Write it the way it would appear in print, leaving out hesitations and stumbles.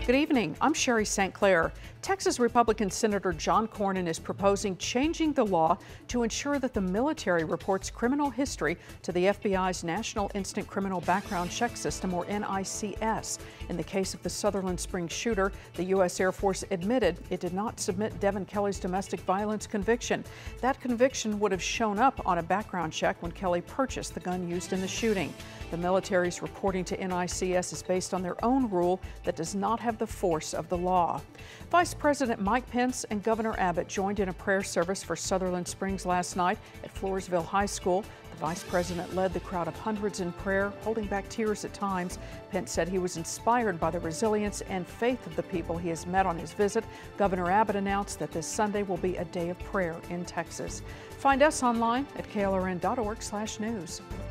Good evening. I'm Sherry St. Clair. Texas Republican Senator John Cornyn is proposing changing the law to ensure that the military reports criminal history to the FBI's National Instant Criminal Background Check System, or NICS. In the case of the Sutherland Springs shooter, the U.S. Air Force admitted it did not submit Devin Kelley's domestic violence conviction. That conviction would have shown up on a background check when Kelley purchased the gun used in the shooting. The military's reporting to NICS is based on their own rule that does not have the force of the law. Vice President Mike Pence and Governor Abbott joined in a prayer service for Sutherland Springs last night at Floresville High School. The Vice President led the crowd of hundreds in prayer, holding back tears at times. Pence said he was inspired by the resilience and faith of the people he has met on his visit. Governor Abbott announced that this Sunday will be a day of prayer in Texas. Find us online at klrn.org/news.